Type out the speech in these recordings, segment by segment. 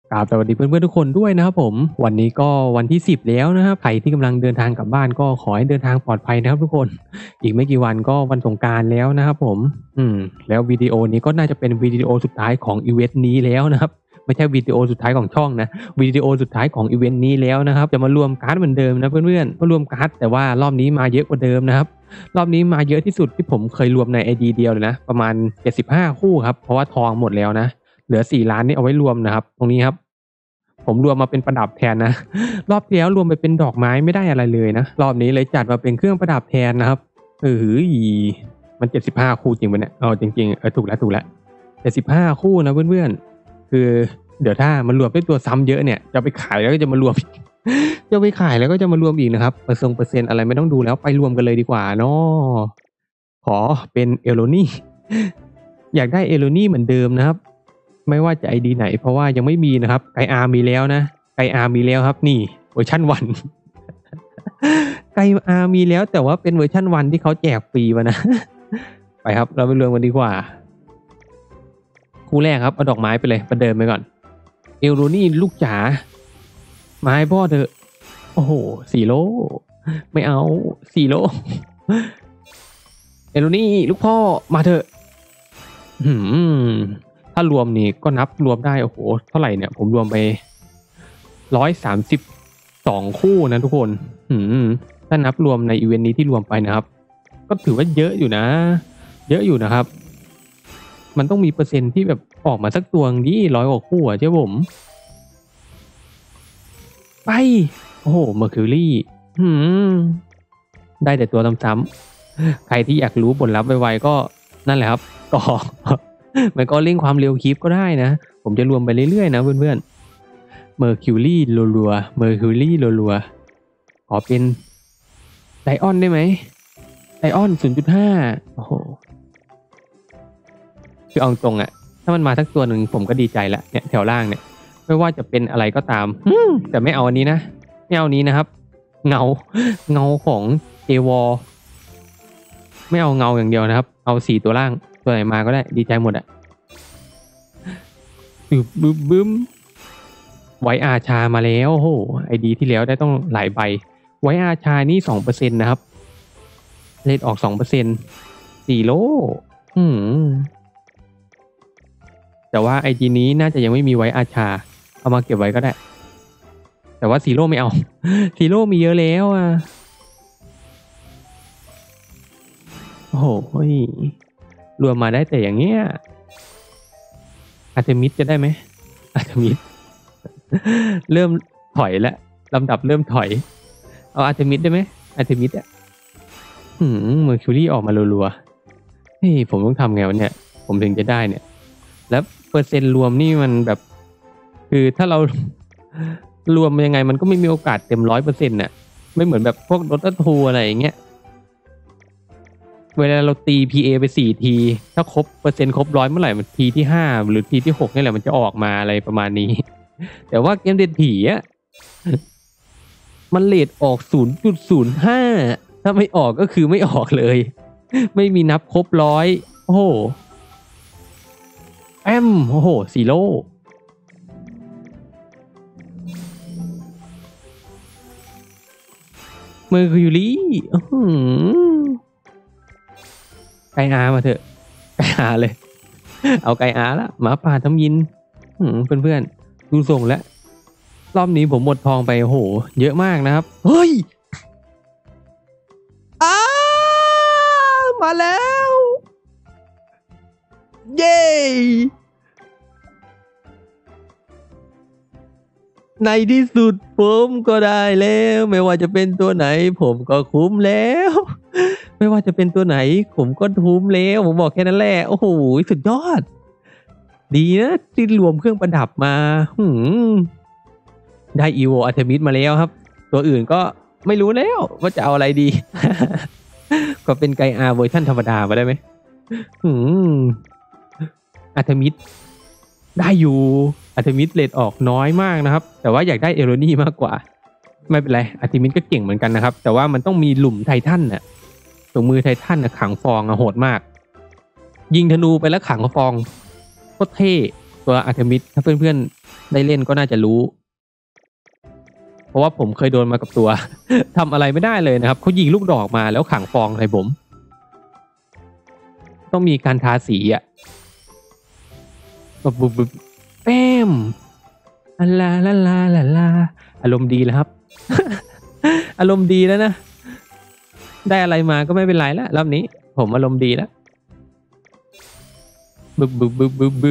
กราบสวัสดีเพื่อนๆทุกคนด้วยนะครับผมวันนี้ก็วันที่10แล้วนะครับใครที่กำลังเดินทางกลับบ้านก็ขอให้เดินทางปลอดภัยนะครับทุกคนอีกไม่กี่วันก็วันสงกรานต์แล้วนะครับผมแล้ววิดีโอนี้ก็น่าจะเป็นวิดีโอสุดท้ายของอีเวนต์นี้แล้วนะครับไม่ใช่วิดีโอสุดท้ายของช่องนะวิดีโอสุดท้ายของอีเวนต์นี้แล้วนะครับจะมารวมการ์ดเหมือนเดิมนะเพื่อนๆมารวมการ์ดแต่ว่ารอบนี้มาเยอะกว่าเดิมนะครับรอบนี้มาเยอะที่สุดที่ผมเคยรวมใน ID เดียวเลยนะประมาณ75คู่ครับเพราะว่าทองหมดแล้วนะเหลือ4ล้านนี่เอาไว้รวมนะครับตรงนี้ครับผมรวมมาเป็นประดับแทนนะรอบที่แล้วรวมไปเป็นดอกไม้ไม่ได้อะไรเลยนะรอบนี้เลยจัดมาเป็นเครื่องประดับแทนนะครับมัน75คู่จริงปะเนี่ยจริงๆถูกแล้ว75คู่นะเพื่อนๆคือเดี๋ยวถ้ามันรวมด้วยตัวซ้ำเยอะเนี่ยจะไปขายแล้วก็จะมารวม จะไปขายแล้วก็จะมารวมอีกนะครับเปอร์เซ็นต์อะไรไม่ต้องดูแล้วไปรวมกันเลยดีกว่าเนาะขอเป็นเอโลนี่ อยากได้เอโลนี่เหมือนเดิมนะครับไม่ว่าจะไอดีไหนเพราะว่ายังไม่มีนะครับไกอาร์มีแล้วนะไกอาร์มีแล้วครับนี่เวอร์ชันวัน ไกอาร์มีแล้วแต่ว่าเป็นเวอร์ชันวันที่เขาแจกฟรีมานะ ไปครับเราไปรวมกันดีกว่าคู่แรกครับเอาดอกไม้ไปเลยประเดิมไปก่อนเอโลนี่ลูกจ๋าไม้พ่อเถอะโอ้โห4 โลไม่เอา4 โล เอโลนี่ลูกพ่อมาเถอะถ้ารวมนี่ก็นับรวมได้โอ้โหเท่าไหร่เนี่ยผมรวมไป132คู่นะทุกคนถ้านับรวมในอีเวนต์นี้ที่รวมไปนะครับก็ถือว่าเยอะอยู่นะเยอะอยู่นะครับมันต้องมีเปอร์เซ็นต์ที่แบบออกมาสักตัวนี้100 กว่าคู่ใช่ผมไปโอ้โหเมอร์คิวรี่ได้แต่ตัวซ้ำๆใครที่อยากรู้ผลลัพธ์ไวๆก็นั่นแหละครับก็มันก็เร่งความเร็วคลิปก็ได้นะผมจะรวมไปเรื่อยๆนะเพื่อนๆเมอร์คิวรี่รัวๆเมอร์คิวรี่รัวๆขอเป็นไดออนได้ไหมไดออน 0.5 โอ้โหคือเอาตรงอะถ้ามันมาสักตัวหนึ่งผมก็ดีใจละเนี่ยแถวล่างเนี่ยไม่ว่าจะเป็นอะไรก็ตามแต่ไม่เอาอันนี้นะไม่เอานี้นะครับเงาของเจวอไม่เอาเงาอย่างเดียวนะครับเอา4ตัวล่างตัวไหนมาก็ได้ดีใจหมดอะบึ้มไว้อาชามาแล้วโอ้โหไอดีที่แล้วได้ต้องหลายใบไว้อาชานี่ 2% นะครับเลทออก 2% 4 โลแต่ว่าไอดีนี้น่าจะยังไม่มีไว้อาชาเอามาเก็บไว้ก็ได้แต่ว่าซีโร่ไม่เอาซีโร่มีเยอะแล้วอ่ะโอ้โหรวมมาได้แต่อย่างเงี้ยอาร์เทมิสจะได้ไหมอาร์เทมิสเริ่มถอยแล้วลำดับเริ่มถอยเอาอาร์เทมิสได้ไหมอาร์เทมิสอ่ะเมอร์คิวรี่ออกมารัวๆผมต้องทำไงวะเนี่ยผมถึงจะได้เนี่ยแล้วเปอร์เซ็นต์รวมนี่มันแบบคือถ้าเรารวมยังไงมันก็ไม่มีโอกาสเต็ม 100% น่ะไม่เหมือนแบบพวกรถทัวร์อะไรอย่างเงี้ยเวลาเราตี PA ไป4 ทีถ้าครบเปอร์เซ็นต์ครบ100เมื่อไหร่มันทีที่5หรือทีที่6นี่แหละมันจะออกมาอะไรประมาณนี้แต่ว่าเกมเด็ดผีอ่ะมันเรทออก 0.05 ถ้าไม่ออกก็คือไม่ออกเลยไม่มีนับครบ100โอ้โหโอ้โห4 โลเมอร์คิวรี่ไกอาร์มาเถอะไกอาร์เลยเอาไกอาร์ละหมาป่าทำยินเพื่อนๆดูส่งแล้วรอบนี้ผมหมดทองไปโหเยอะมากนะครับเฮ้ยมาแล้วเย้ในที่สุดผมก็ได้แล้วไม่ว่าจะเป็นตัวไหนผมก็คุ้มแล้วไม่ว่าจะเป็นตัวไหนผมก็คุ้มแล้วผมบอกแค่นั้นแหละโอ้โหสุดยอดดีนะที่รวมเครื่องประดับมาได้อีโวอาร์เทมิสมาแล้วครับตัวอื่นก็ไม่รู้แล้วว่าจะเอาอะไรดี ก็เป็นไกอาร์เวอร์ชันธรรมดามาได้ไหมอาร์เทมิสได้อยู่อาร์เทมิสเรทออกน้อยมากนะครับแต่ว่าอยากได้เอโรนี่มากกว่าไม่เป็นไรอาร์เทมิสก็เก่งเหมือนกันนะครับแต่ว่ามันต้องมีหลุมไททันน่ะตรงมือไททันน่ะขังฟองโหดมากยิงธนูไปแล้วขังฟองโคตรเท่ตัวอาร์เทมิสถ้าเพื่อนๆได้เล่นก็น่าจะรู้ เพราะว่าผมเคยโดนมากับตัว ทำอะไรไม่ได้เลยนะครับเขายิงลูกดอกมาแล้วขังฟองใส่ผม ต้องมีการทาสีอ่ะบุบแป้มลาลาลาลาลาลาอารมณ์ดีแล้วครับ อารมณ์ดีแล้วนะได้อะไรมาก็ไม่เป็นไรแล้วรอบนี้ผมอารมณ์ดีแล้วบึ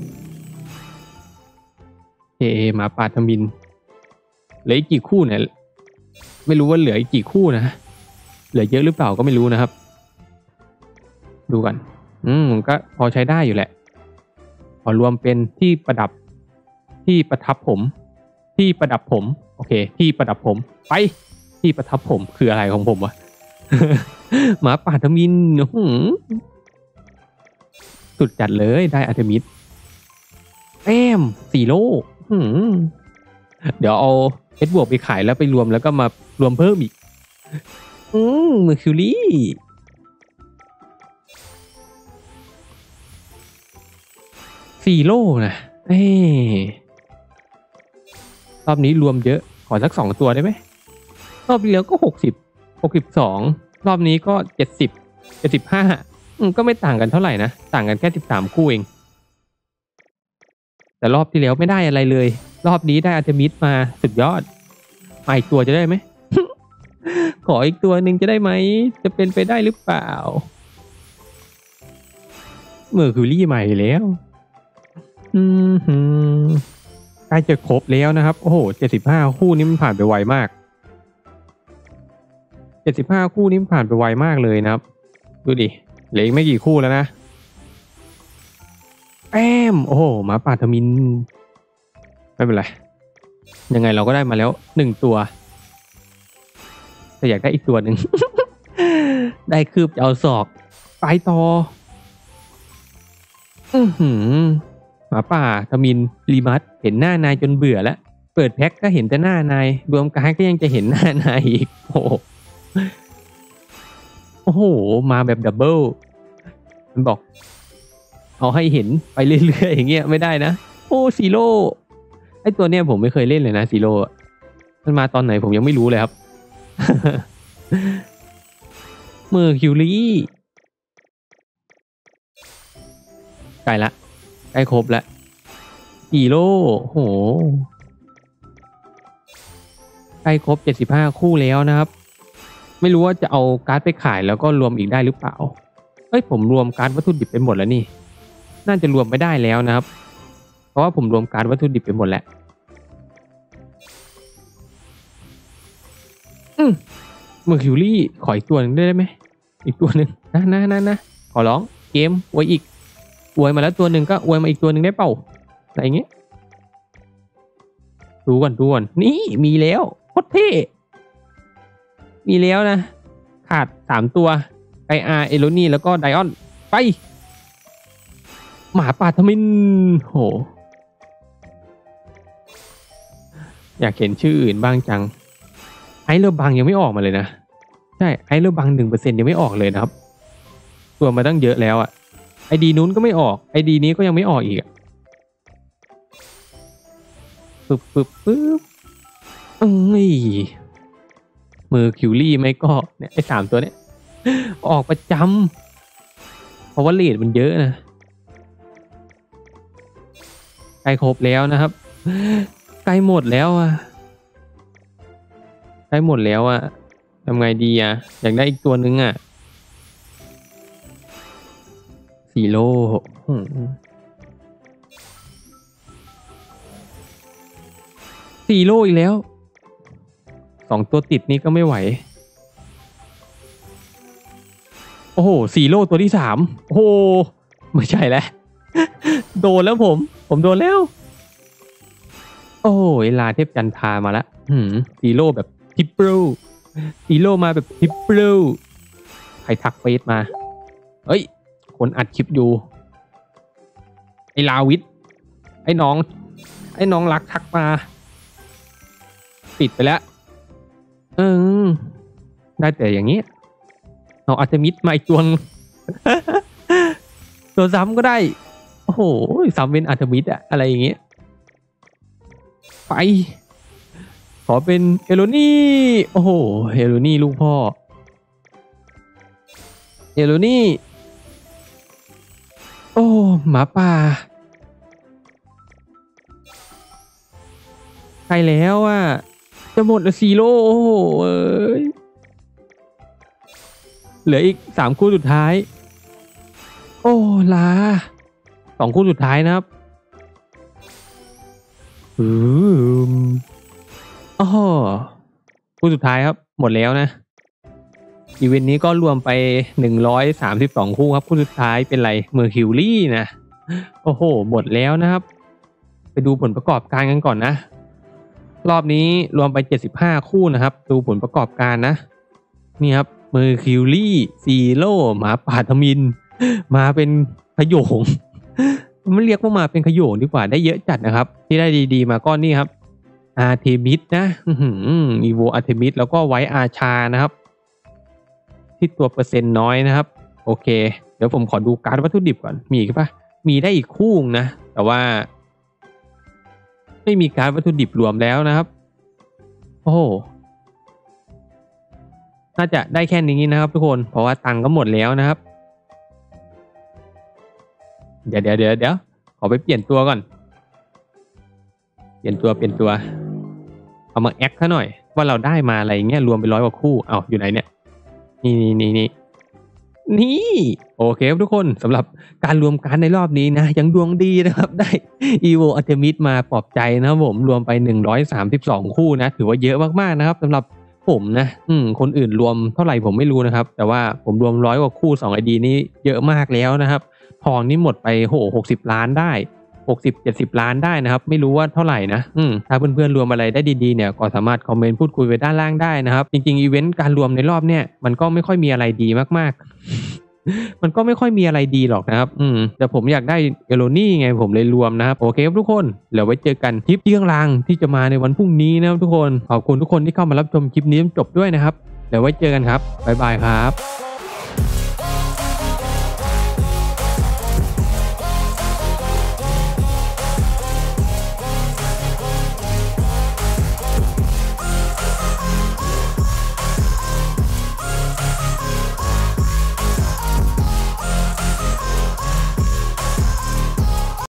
เอหมาป่าทมินเหลืออีกกี่คู่เนี่ยไม่รู้ว่าเหลืออีกกี่คู่นะเหลือเยอะหรือเปล่าก็ไม่รู้นะครับดูกันก็พอใช้ได้อยู่แหละพอรวมเป็นที่ประดับที่ประทับผมที่ประดับผมโอเคที่ประดับผมไปที่ประทับผมคืออะไรของผมวะ หมาป่าทมินสุดจัดเลยได้อาร์เทมิสแอม4 โลเดี๋ยวเอาเอสบวกไปขายแล้วไปรวมแล้วก็มารวมเพิ่มอีกเมอร์คิวรี่4 โลนะรอบนี้รวมเยอะขอสัก2 ตัวได้ไหมรอบที่แล้วก็62รอบนี้ก็75ก็ไม่ต่างกันเท่าไหร่นะต่างกันแค่13 คู่เองแต่รอบที่แล้วไม่ได้อะไรเลยรอบนี้ได้อาร์เทมิสมาสุดยอดมาอีกตัวจะได้ไหม ขออีกตัวหนึ่งจะได้ไหมจะเป็นไปได้หรือเปล่าเมอร์คิวรี่ใหม่แล้วใกล้จะครบแล้วนะครับโอ้โห75 คู่นี้มันผ่านไปไวมาก75 คู่นี้มันผ่านไปไวมากเลยนะครับดูดิเหลืออีกไม่กี่คู่แล้วนะแอมโอ้โหหมาป่าทมินไม่เป็นไรยังไงเราก็ได้มาแล้ว1 ตัวแต่อยากได้อีกตัวหนึ่ง ได้คืบจะเอาศอกไปต่อหมาป่าทมินรีมัสเห็นหน้านายจนเบื่อแล้วเปิดแพ็คก็เห็นแต่หน้านายรวมการก็ยังจะเห็นหน้านายอีกโอ้โหมาแบบดับเบิลมันบอกเอาให้เห็นไปเรื่อยๆอย่างเงี้ยไม่ได้นะโอ้ซีโร่ไอตัวเนี้ยผมไม่เคยเล่นเลยนะซีโร่มันมาตอนไหนผมยังไม่รู้เลยครับ เมอร์คิวรี่ใกล้ละใกล้ครบละกี่โลโหใกล้ครบ75 คู่แล้วนะครับไม่รู้ว่าจะเอาการ์ดไปขายแล้วก็รวมอีกได้หรือเปล่าผมรวมการ์ดวัตถุดิบไปหมดแล้วนี่น่าจะรวมไม่ได้แล้วนะครับเพราะว่าผมรวมการ์ดวัตถุดิบไปหมดแล้วเมอร์คิวรี่ขออีกตัวหนึ่งได้ไหมอีกตัวหนึ่งนะขอร้องเกมอวยอีกอวยมาแล้วตัวหนึ่งก็อวยมาอีกตัวหนึ่งได้เปล่าอะไรอย่างเงี้ยดูก่อนนี่มีแล้วโคตรเท่มีแล้วนะขาด3 ตัวไออาร์เอโลนี่แล้วก็ไดออนไปหมาป่าทมินโหอยากเห็นชื่ออื่นบ้างจังไอเลอร์บังยังไม่ออกมาเลยนะใช่ไอเลอร์บัง1%ยังไม่ออกเลยนะครับตัวมาตั้งเยอะแล้วอ่ะไอดีนู้นก็ไม่ออกไอดีนี้ก็ยังไม่ออกอีกปึ๊บเมอร์คิวรี่ไม่ก็เนี่ยไอ3 ตัวเนี้ยออกประจำเพราะว่าเรทมันเยอะนะใกล้ครบแล้วนะครับใกล้หมดแล้วอ่ะทำไงดีอ่ะอยากได้อีกตัวนึงอ่ะ4 โล4 โลอีกแล้ว2 ตัวติดนี้ก็ไม่ไหวโอ้โห4 โลตัวที่3โอ้โหไม่ใช่แล้ว โดนแล้วผมโดนแล้วโอ้ยลาเทพจันทรามาแล้ว4 โลแบบทริปเปิล4 โลมาแบบทริปเปิลใครทักเฟซมาคนอัดคลิปอยู่ไอลาวิทไอ้น้องรักทักมาปิดไปแล้วได้แต่อย่างนี้เอาอาร์เทมิสมาอีกตัว ตัวซ้ำก็ได้โอ้โหซัมเวนอาร์เทมิดอะอะไรอย่างเงี้ยไปขอเป็นเอโรนี่โอ้โหเอโรนี่ลูกพ่อเอโรนี่โอ้หมาป่าใช่แล้วอ่ะจะหมดซีโร่โอ้โหเหลืออีก3คู่สุดท้ายโอ้ลา2คู่สุดท้ายนะครับอ๋อคู่สุดท้ายครับหมดแล้วนะอีเวนต์นี้ก็รวมไป132คู่ครับคู่สุดท้ายเป็นไรเมอร์คิวรี่นะโอ้โหหมดแล้วนะครับไปดูผลประกอบการกันก่อนนะรอบนี้รวมไป75คู่นะครับดูผลประกอบการนะนี่ครับเมอร์คิวรี่ซีโร่หมาป่าทมินมาเป็นขโยงมันเรียกว่ามาเป็นขโยงดีกว่าได้เยอะจัดนะครับที่ได้ดีๆมาก้อนนี้ครับอาร์เทมิสนะอีโวอาร์เทมิสแล้วก็ไวอาชานะครับที่ตัวเปอร์เซ็นต์น้อยนะครับโอเคเดี๋ยวผมขอดูการ์ดวัตถุดิบก่อนมีอีกปะมีได้อีกคู่นะแต่ว่าไม่มีการ์ดวัตถุดิบรวมแล้วนะครับโอ้น่าจะได้แค่นี้นะครับทุกคนเพราะว่าตังค์ก็หมดแล้วนะครับเดี๋ยวขอไปเปลี่ยนตัวก่อนเปลี่ยนตัวเอามาแอคซะหน่อยว่าเราได้มาอะไรเงี้ยรวมไป100 กว่าคู่เอาอยู่ไหนเนี่ยนี่โอเคครับทุกคนสำหรับการรวมการในรอบนี้นะยังดวงดีนะครับได้ Evo Artemis มาปลอบใจนะครับผมรวมไป132คู่นะถือว่าเยอะมากๆนะครับสำหรับผมนะคนอื่นรวมเท่าไหร่ผมไม่รู้นะครับแต่ว่าผมรวม100 กว่าคู่2 ID นี้เยอะมากแล้วนะครับทองนี่หมดไปโห60 ล้านได้60-70 ล้านได้นะครับไม่รู้ว่าเท่าไหร่นะถ้าเพื่อนๆรวมอะไรได้ดีๆเนี่ยก็สามารถคอมเมนต์พูดคุยไว้ด้านล่างได้นะครับจริงๆอีเวนต์การรวมในรอบเนี่ยมันก็ไม่ค่อยมีอะไรดีมากๆ มันก็ไม่ค่อยมีอะไรดีหรอกนะครับแต่ผมอยากได้เอโรนี่ไงผมเลยรวมนะครับโอเคครับทุกคนเดี๋ยวไว้เจอกันคลิปเรื่องรางที่จะมาในวันพรุ่งนี้นะครับทุกคนขอบคุณทุกคนที่เข้ามารับชมคลิปนี้จนจบด้วยนะครับเดี๋ยวไว้เจอกันครับบ๊ายบายครับ